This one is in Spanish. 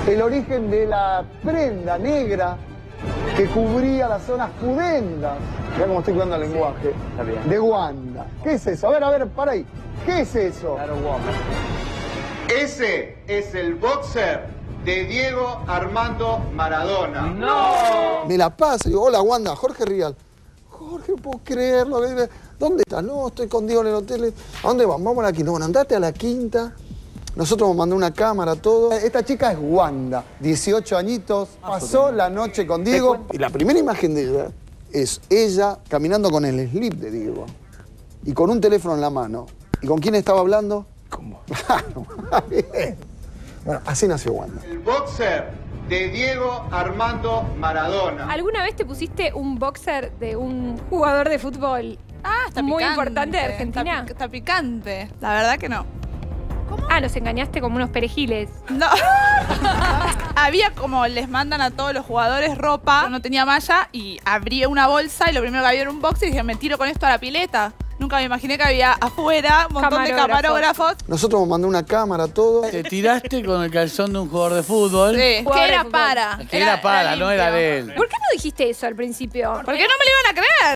el origen de la prenda negra que cubría las zonas pudendas. Mirá cómo estoy cuidando el lenguaje. Está bien. De Wanda. ¿Qué es eso? A ver, para ahí. ¿Qué es eso? Claro, Wanda. Ese es el boxer de Diego Armando Maradona. ¡No! Me la pasa. Digo, hola, Wanda. Jorge Rial. Jorge, no puedo creerlo. ¿Dónde estás? No, estoy con Diego en el hotel. ¿A dónde vamos? Vamos a la quinta. Bueno, andate a la quinta. Nosotros nos mandó una cámara, todo. Esta chica es Wanda, 18 añitos. Pasó la noche con Diego. Y la primera imagen de ella es ella caminando con el slip de Diego. Y con un teléfono en la mano. ¿Y con quién estaba hablando? ¿Cómo? Claro, bien. Bueno, así nació Wanda. El boxer de Diego Armando Maradona. ¿Alguna vez te pusiste un boxer de un jugador de fútbol Está muy picante. importante de Argentina? Está picante. La verdad que no. Nos engañaste como unos perejiles. No. Había como les mandan a todos los jugadores ropa. Yo no tenía malla y abrí una bolsa y lo primero que había era un boxer y dije, me tiro con esto a la pileta. Nunca me imaginé que había afuera un montón de camarógrafos. Nosotros nos mandó una cámara, todo. Te tiraste con el calzón de un jugador de fútbol. Sí, Jugador que de era fútbol. para. Que era para, no era limpio. de él. ¿Por qué no dijiste eso al principio? Porque no me lo iban a creer.